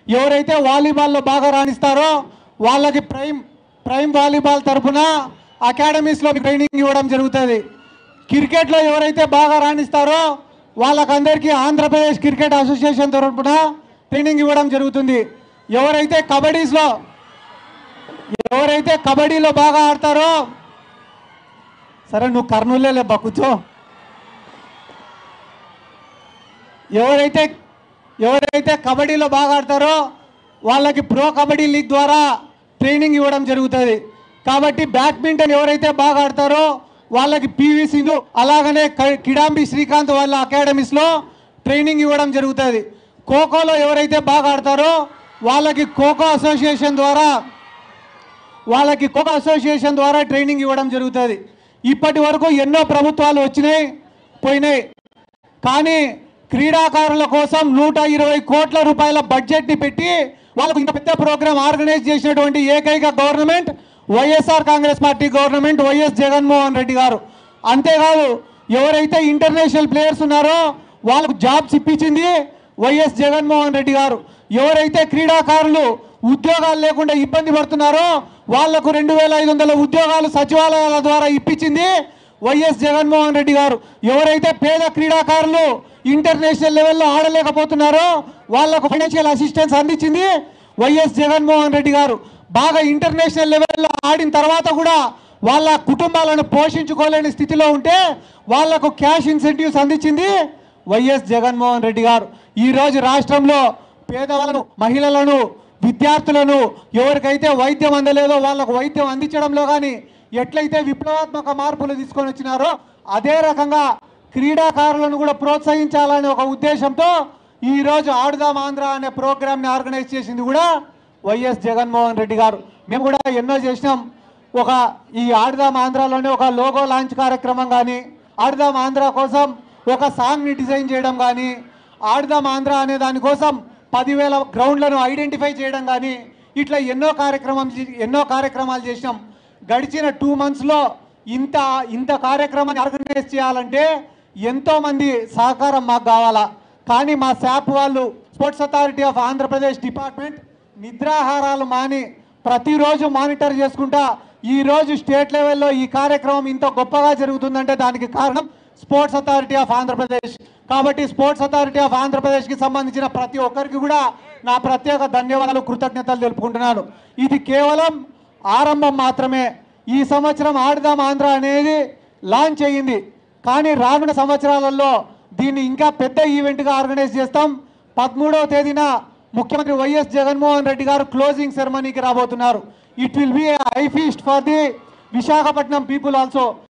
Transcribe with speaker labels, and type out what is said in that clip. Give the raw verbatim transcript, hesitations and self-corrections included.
Speaker 1: ఎవరైతే వాలీబాల్లో బాగా రాణిస్తారో వాళ్ళకి ప్రైమ్ ప్రైమ్ వాలీబాల్ తరఫున అకాడమీస్లో ట్రైనింగ్ ఇవ్వడం జరుగుతుంది. క్రికెట్లో ఎవరైతే బాగా రాణిస్తారో వాళ్ళకందరికీ ఆంధ్రప్రదేశ్ క్రికెట్ అసోసియేషన్ తరఫున ట్రైనింగ్ ఇవ్వడం జరుగుతుంది. ఎవరైతే కబడ్డీస్లో ఎవరైతే కబడ్డీలో బాగా ఆడతారో, సరే నువ్వు కర్నూలులే లేబ్బా కూర్చో, ఎవరైతే ఎవరైతే కబడ్డీలో బాగా ఆడతారో వాళ్ళకి ప్రో కబడ్డీ లీగ్ ద్వారా ట్రైనింగ్ ఇవ్వడం జరుగుతుంది. కాబట్టి బ్యాడ్మింటన్ ఎవరైతే బాగా ఆడతారో వాళ్ళకి పివి సింధు అలాగనే కిడాంబి శ్రీకాంత్ వాళ్ళ అకాడమీస్లో ట్రైనింగ్ ఇవ్వడం జరుగుతుంది. ఖోఖోలో ఎవరైతే బాగా ఆడతారో వాళ్ళకి ఖోఖో అసోసియేషన్ ద్వారా వాళ్ళకి ఖోఖో అసోసియేషన్ ద్వారా ట్రైనింగ్ ఇవ్వడం జరుగుతుంది. ఇప్పటి వరకు ఎన్నో ప్రభుత్వాలు వచ్చినాయి పోయినాయి, కానీ క్రీడాకారుల కోసం నూట ఇరవై కోట్ల రూపాయల బడ్జెట్ని పెట్టి వాళ్ళకు ఇంత పెద్ద ప్రోగ్రాం ఆర్గనైజ్ చేసినటువంటి ఏకైక government YSR Congress party government, YS Jaganmohan Reddy garu. అంతేకాదు ఎవరైతే ఇంటర్నేషనల్ ప్లేయర్స్ ఉన్నారో వాళ్ళకు జాబ్స్ ఇప్పించింది వైఎస్ జగన్మోహన్ రెడ్డి గారు. ఎవరైతే క్రీడాకారులు ఉద్యోగాలు లేకుండా ఇబ్బంది పడుతున్నారో వాళ్లకు రెండు వేల ఐదు వందల ఉద్యోగాలు సచివాలయాల ద్వారా ఇప్పించింది వైఎస్ జగన్మోహన్ రెడ్డి గారు. ఎవరైతే పేద క్రీడాకారులు ఇంటర్నేషనల్ లెవెల్లో ఆడలేకపోతున్నారో వాళ్లకు ఫైనాన్షియల్ అసిస్టెన్స్ అందించింది వైఎస్ జగన్మోహన్ రెడ్డి గారు. బాగా ఇంటర్నేషనల్ లెవెల్లో ఆడిన తర్వాత కూడా వాళ్ళ కుటుంబాలను పోషించుకోలేని స్థితిలో ఉంటే వాళ్లకు క్యాష్ ఇన్సెంటివ్స్ అందించింది వైఎస్ జగన్మోహన్ రెడ్డి గారు. ఈరోజు రాష్ట్రంలో పేదవాళ్ళను, మహిళలను, విద్యార్థులను ఎవరికైతే వైద్యం అందలేదో వాళ్ళకు వైద్యం అందించడంలో కానీ ఎట్లయితే విప్లవాత్మక మార్పులు తీసుకొని వచ్చినారో అదే రకంగా క్రీడాకారులను కూడా ప్రోత్సహించాలనే ఒక ఉద్దేశంతో ఈరోజు ఆడుదాం ఆంధ్ర అనే ప్రోగ్రామ్ని ఆర్గనైజ్ చేసింది కూడా వైఎస్ జగన్మోహన్ రెడ్డి గారు. మేము కూడా ఎన్నో చేసినాం. ఒక ఈ ఆడుదాం ఆంధ్రాలోనే ఒక లోగో లాంచ్ కార్యక్రమం కానీ, ఆడుదాం ఆంధ్ర కోసం ఒక సాంగ్ని డిజైన్ చేయడం కానీ, ఆడుదాం ఆంధ్ర అనే దానికోసం పదివేల గ్రౌండ్లను ఐడెంటిఫై చేయడం కానీ, ఇట్లా ఎన్నో కార్యక్రమం ఎన్నో కార్యక్రమాలు చేసినాం. గడిచిన టూ మంత్స్లో ఇంత ఇంత కార్యక్రమాన్ని ఆర్గనైజ్ చేయాలంటే ఎంతోమంది సహకారం మాకు కావాలా. కానీ మా శాప్ వాళ్ళు, sports authority of Andhra Pradesh department నిద్రాహారాలు మాని ప్రతిరోజు మానిటర్ చేసుకుంటా ఈరోజు స్టేట్ లెవెల్లో ఈ కార్యక్రమం ఇంత గొప్పగా జరుగుతుందంటే దానికి కారణం స్పోర్ట్స్ అథారిటీ ఆఫ్ ఆంధ్రప్రదేశ్. కాబట్టి స్పోర్ట్స్ అథారిటీ ఆఫ్ ఆంధ్రప్రదేశ్కి సంబంధించిన ప్రతి ఒక్కరికి కూడా నా ప్రత్యేక ధన్యవాదాలు, కృతజ్ఞతలు తెలుపుకుంటున్నాను. ఇది కేవలం ఆరంభం మాత్రమే. ఈ సంవత్సరం ఆడుదాం ఆంధ్ర అనేది లాంచ్ అయ్యింది, కానీ రానున్న సంవత్సరాలలో దీన్ని ఇంకా పెద్ద ఈవెంట్గా ఆర్గనైజ్ చేస్తాం. పదమూడవ తేదీన ముఖ్యమంత్రి వైఎస్ జగన్మోహన్ రెడ్డి గారు క్లోజింగ్ సెరమనీకి రాబోతున్నారు. It will be a feast for the Visakhapatnam people also.